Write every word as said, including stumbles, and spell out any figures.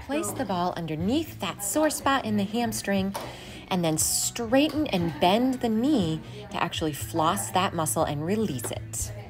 Place the ball underneath that sore spot in the hamstring, and then straighten and bend the knee to actually floss that muscle and release it.